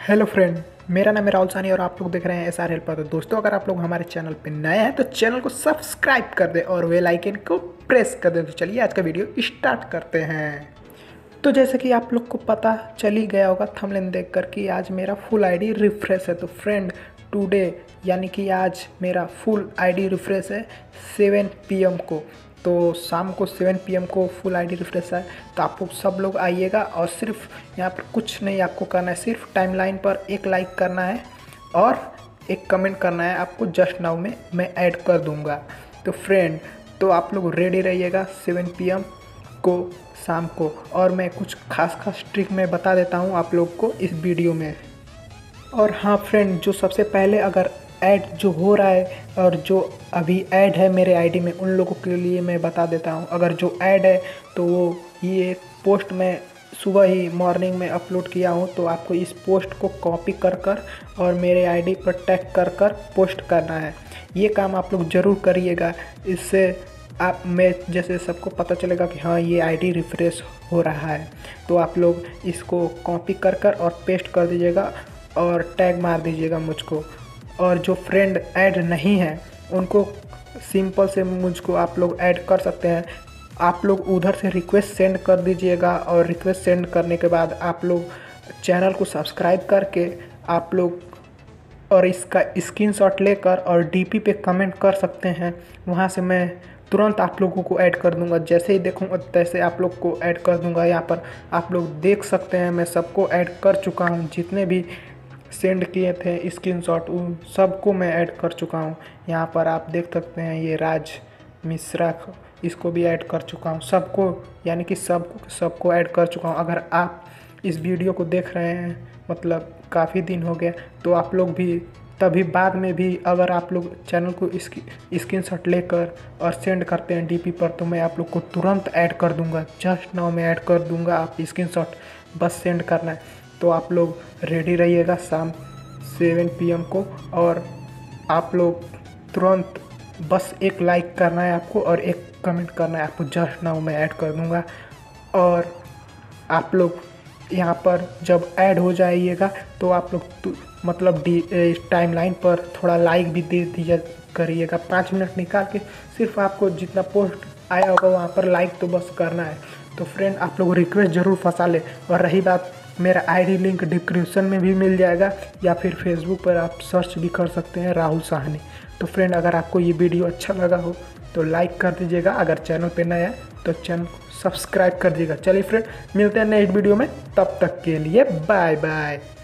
Hello friend, मेरा नाम है राहुल सानी और आप लोग देख रहे हैं एस आर हेल्पर। तो दोस्तों, अगर आप लोग हमारे चैनल पे नए हैं तो चैनल को सब्सक्राइब कर दें और बेल आइकन को प्रेस कर दें। तो चलिए आज का वीडियो स्टार्ट करते हैं। तो जैसे कि आप लोग को पता चल ही गया होगा थंबनेल देखकर कि आज मेरा फुल आईडी रिफ्रेश है। तो फ्रेंड, टुडे यानी कि आज मेरा फुल आईडी रिफ्रेश है 7 PM को। तो शाम को 7 PM को फुल आईडी रिफ्रेश है। तो आप लोग सब लोग आइएगा और सिर्फ यहाँ पर कुछ नहीं आपको करना है, सिर्फ टाइमलाइन पर एक लाइक करना है और एक कमेंट करना है। आपको जस्ट नाउ में मैं ऐड कर दूँगा। तो फ्रेंड, तो आप लोग रेडी रहिएगा 7 PM को शाम को। और मैं कुछ खास ट्रिक मैं बता देता हूँ आप लोग को इस वीडियो में। और हाँ फ्रेंड, जो सबसे पहले अगर ऐड जो हो रहा है और जो अभी ऐड है मेरे आईडी में, उन लोगों के लिए मैं बता देता हूँ। अगर जो ऐड है तो वो ये पोस्ट मैं सुबह ही मॉर्निंग में अपलोड किया हूँ, तो आपको इस पोस्ट को कॉपी कर और मेरे आईडी पर टैग कर पोस्ट करना है। ये काम आप लोग ज़रूर करिएगा। इससे आप मैं जैसे सबको पता चलेगा कि हाँ ये आईडी रिफ्रेश हो रहा है। तो आप लोग इसको कॉपी कर और पेस्ट कर दीजिएगा और टैग मार दीजिएगा मुझको। और जो फ्रेंड ऐड नहीं है उनको सिंपल से मुझको आप लोग ऐड कर सकते हैं। आप लोग उधर से रिक्वेस्ट सेंड कर दीजिएगा और रिक्वेस्ट सेंड करने के बाद आप लोग चैनल को सब्सक्राइब करके आप लोग और इसका स्क्रीनशॉट लेकर और डीपी पे कमेंट कर सकते हैं। वहाँ से मैं तुरंत आप लोगों को ऐड कर दूंगा। जैसे ही देखूंगा तैसे आप लोग को ऐड कर दूंगा। यहाँ पर आप लोग देख सकते हैं मैं सबको ऐड कर चुका हूँ। जितने भी सेंड किए थे स्क्रीनशॉट उन सबको मैं ऐड कर चुका हूँ। यहाँ पर आप देख सकते हैं ये राज मिश्रा, इसको भी ऐड कर चुका हूँ। सबको यानी कि सबको ऐड कर चुका हूँ। अगर आप इस वीडियो को देख रहे हैं मतलब काफ़ी दिन हो गया, तो आप लोग भी तभी बाद में भी अगर आप लोग चैनल को स्क्रीनशॉट लेकर और सेंड करते हैं डीपी पर, तो मैं आप लोग को तुरंत ऐड कर दूंगा। जस्ट नाउ मैं ऐड कर दूंगा। आप स्क्रीनशॉट बस सेंड करना है। तो आप लोग रेडी रहिएगा शाम 7 PM को। और आप लोग तुरंत बस एक लाइक करना है आपको और एक कमेंट करना है आपको। जस्ट नाउ मैं ऐड कर दूंगा। और आप लोग यहाँ पर जब ऐड हो जाइएगा तो आप लोग मतलब टाइमलाइन पर थोड़ा लाइक भी दे दीजिए करिएगा। 5 मिनट निकाल के सिर्फ आपको जितना पोस्ट आया होगा वहाँ पर लाइक तो बस करना है। तो फ्रेंड, आप लोग रिक्वेस्ट ज़रूर फंसा ले। और रही बात, मेरा आईडी लिंक डिस्क्रिप्शन में भी मिल जाएगा या फिर फेसबुक पर आप सर्च भी कर सकते हैं राहुल साहनी। तो फ्रेंड, अगर आपको ये वीडियो अच्छा लगा हो तो लाइक कर दीजिएगा। अगर चैनल पे नया है तो चैनल को सब्सक्राइब कर दीजिएगा। चलिए फ्रेंड, मिलते हैं नेक्स्ट वीडियो में। तब तक के लिए बाय बाय।